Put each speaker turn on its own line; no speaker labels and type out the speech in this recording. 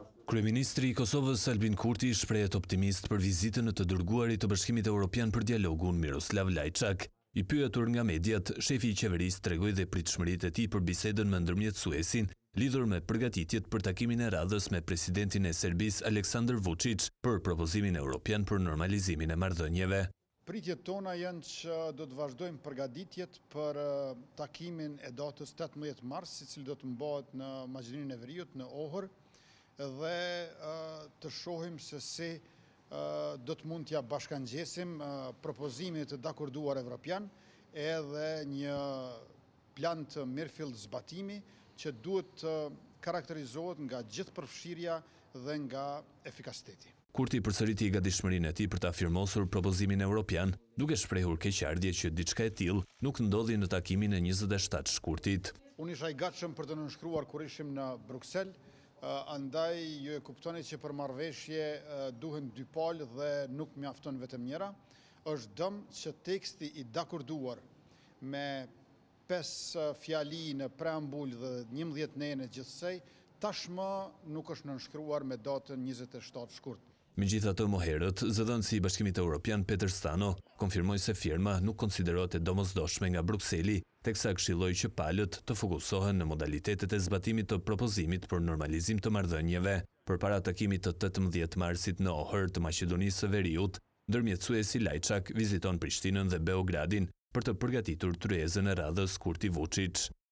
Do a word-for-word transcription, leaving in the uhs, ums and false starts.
Kryeministri i Kosovës Albin Kurti shprehet optimist për vizitën e të dërguarit të Bashkimit Evropian për dialogun Miroslav Lajçak. I pyetur nga mediat, shefi i qeverisë tregoi dhe pritshmëritë e tij për bisedën me ndërmjetësuesin lidhur me përgatitjet për takimin e radhës me presidentin e Serbisë Aleksandar Vučić për propozimin evropian për normalizimin e marrëdhënieve.
Pritjet tona janë që do të vazhdojmë përgatitjet për takimin e datës tetëmbëdhjetë mars, i cili do të mbahet në Maqedoninë e Veriut në Ohër, dhe të shohim se si do të mund t'ja bashkangjesim propozimit të dakorduar evropian edhe një plan të mirëfillt zbatimi që duhet të karakterizohet nga gjithë përfshirja dhe nga efikasiteti.
Kurti përsëriti gatishmërinë e tij për ta firmosur propozimin evropian, duke shprehur keqardhje që diçka e tillë nuk ndodhi në takimin e njëzet e shtatë shkurtit.
Unë isha i gatshëm për të nënshkruar kur ishim në Bruksel, andaj ju e kuptoni që për marrëveshje duhen dy palë dhe nuk mjafton vetëm njëra. Është dëm që teksti i dakorduar me pesë fjali në preambull dhe njëmbëdhjetë në në gjithsej, tashmë nuk është nënshkruar me datën njëzet e shtatë shkurt.
Megjithatë, më herët, zëdhënësi i Bashkimit Evropian Peter Stano konfirmoi se firma nuk konsiderohet e domosdoshme nga Brukseli, teksa këshilloi që palët të fokusohen në modalitetet e zbatimit të propozimit për normalizim të marrëdhënieve. Përpara takimit të tetëmbëdhjetë marsit në Ohër të Maqedonisë së Veriut, ndërmjetësuesi Lajçak viziton Prishtinën dhe Beogradin për të përgatitur tryezën e radhës Kurti Vučić.